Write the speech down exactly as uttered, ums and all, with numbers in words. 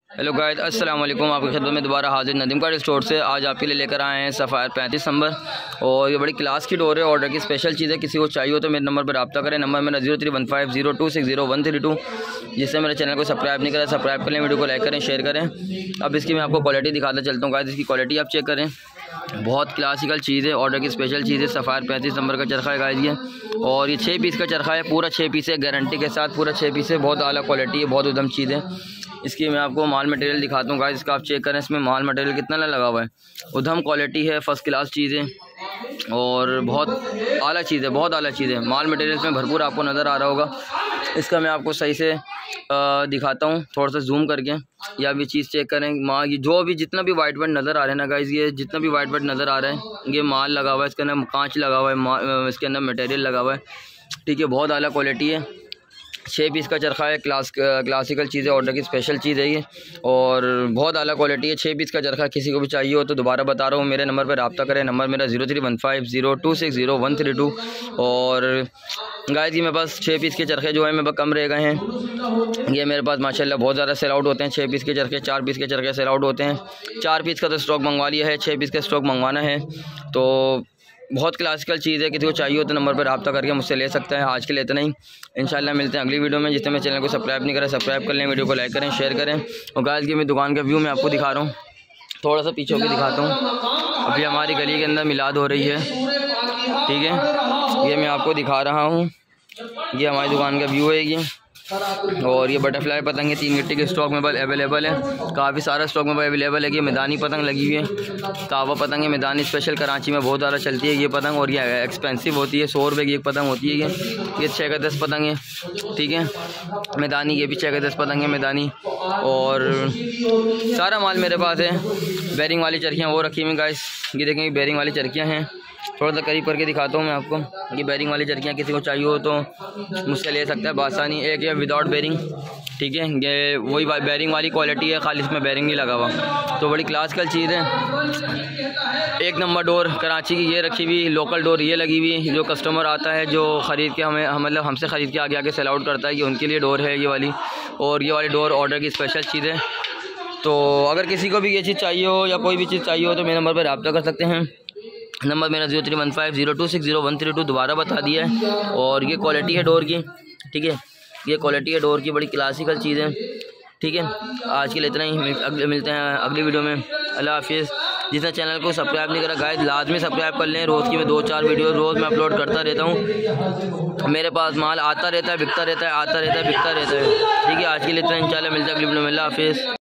Hello guys, अस्सलाम वालेकुम। आपकी खिदमत में दोबारा हाजिर नदीम कार्ड स्टोर से। आज आपके लिए लेकर आए हैं सफ़ायर पैंतीस नंबर, और ये बड़ी क्लास की डोर है। ऑर्डर की स्पेशल चीज़ है। किसी को चाहिए हो तो मेरे नंबर पर रब्ता करें। नंबर मेरा zero three one five zero two six zero one three two. जिससे मेरे चैनल को सब्सक्राइब नहीं करा, सब्सक्राइब करें, वीडियो को लाइक करें, शेयर करें। अब इसकी मैं आपको क्वालिटी दिखाता चलता हूँ गाइस। इसकी क्वालिटी आप चेक करें, बहुत क्लासिकल चीज़ है। ऑर्डर की स्पेशल चीज़ है। सफ़ायर पैंतीस नंबर का चरखा है गाइस ये, और ये छः पीस का चरखा है। पूरा छः पीस है, गारंटी के साथ पूरा छः पीस है। बहुत आला क्वालिटी है, बहुत उदम चीज़ है। इसकी मैं आपको माल मटेरियल दिखाता हूँ गाइस। इसका आप चेक करें, इसमें माल मटेरियल कितना लगा हुआ है। उधम क्वालिटी है, फर्स्ट क्लास चीज़ है, और बहुत आला चीज़ है, बहुत आला चीज़ है। माल मटेरियल में भरपूर आपको नज़र आ रहा होगा। इसका मैं आपको सही से आ, दिखाता हूँ, थोड़ा सा जूम करके। या भी चीज़ चेक करें, माँ ये जो भी जितना भी वाइट वाइट नज़र आ रहा है ना गाइस, ये जितना भी वाइट वाइट नज़र आ रहा है, ये माल लगा हुआ है। इसके अंदर कांच लगा हुआ है, इसके अंदर मटेरियल लगा हुआ है। ठीक है, बहुत आला क्वालिटी है। छः पीस का चरखा है, क्लास क्लासिकल चीज़ है। ऑर्डर की स्पेशल चीज़ है ये, और बहुत आला क्वालिटी है। छः पीस का चरखा किसी को भी चाहिए हो तो दोबारा बता रहा हूँ, मेरे नंबर पर रब्ता करें। नंबर मेरा zero three one five zero two six zero one three two. और गाइस ये मेरे पास छः पीस के चरखे जो है मेरे पास कम रह गए हैं। ये मेरे पास माशाल्लाह बहुत ज़्यादा सेल आउट होते हैं। छः पीस के चरखे, चार पीस के चरखे सेल आउट होते हैं। चार पीस का तो स्टॉक मंगवा लिया है, छः पीस का स्टॉक मंगवाना है। तो बहुत क्लासिकल चीज़ है। किसी को चाहिए हो तो नंबर पर रब्ता करके मुझसे ले सकते हैं। आज के लिए इतना ही, इंशाल्लाह मिलते हैं अगली वीडियो में। जिसने मेरे चैनल को सब्सक्राइब नहीं करा, सब्सक्राइब कर लें, वीडियो को लाइक करें, शेयर करें। और गाइस की मैं दुकान का व्यू मैं आपको दिखा रहा हूँ, थोड़ा सा पीछे होकर दिखाता हूँ। अभी हमारी गली के अंदर मिलाद हो रही है, ठीक है। ये मैं आपको दिखा रहा हूँ, ये हमारी दुकान का व्यू है ये। और ये बटरफ्लाई पतंग है, तीन गिट्टी के स्टॉक में अवेलेबल है। काफ़ी सारा स्टॉक में अवेलेबल है। ये मैदानी पतंग लगी हुई है, कावा पतंग है, मैदानी स्पेशल कराची में बहुत ज़्यादा चलती है ये पतंग। और ये एक्सपेंसिव होती है, सौ रुपये की एक पतंग होती है ये। ये छः का दस पतंग है, ठीक है। मैदानी ये भी छः का दस पतंग है मैदानी। और सारा माल मेरे पास है। बैरिंग वाली चरखियाँ वो रखी हुई गाइस, ये देखें, बैरिंग वाली चरखियाँ हैं। थोड़ा सा करीब करके दिखाता हूँ मैं आपको। ये बैरिंग वाली चरखियाँ किसी को चाहिए हो तो मुझसे ले सकता है बासानी। एक है विदाउट बैरिंग, ठीक है। ये वही बैरिंग वाली क्वालिटी है, खाली इसमें बैरिंग नहीं लगा हुआ। तो बड़ी क्लासिकल चीज़ है। एक नंबर डोर कराची की ये रखी हुई, लोकल डोर ये लगी हुई। जो कस्टमर आता है, जो ख़रीद के हमें हम मतलब हमसे ख़रीद के आगे आगे सेल आउट करता है, ये उनके लिए डोर है ये वाली। और ये वाली डोर ऑर्डर की स्पेशल चीज़ है। तो अगर किसी को भी ये चीज़ चाहिए हो या कोई भी चीज़ चाहिए हो तो मेरे नंबर पर रब्ता कर सकते हैं। नंबर मेरा zero three one five zero two six zero one three two दोबारा बता दिया है। और ये क्वालिटी है डोर की, ठीक है। ये क्वालिटी है डोर की, बड़ी क्लासिकल चीज़ है, ठीक है। आज के लिए इतना ही, अगले मिलते हैं अगली वीडियो में। अल्लाह हाफिज़। जिसने चैनल को सब्सक्राइब नहीं करा गाइस, लाजमी सब्सक्राइब कर लें। रोज़ की मैं दो चार वीडियो रोज़ मैं अपलोड करता रहता हूँ। मेरे पास माल आता रहता है, बिकता रहता है, आता रहता है, बिकता रहता है, ठीक है। आज के लिए इतना, इंशाल्लाह मिलते हैं अगली वीडियो में। अल्लाह हाफिज़।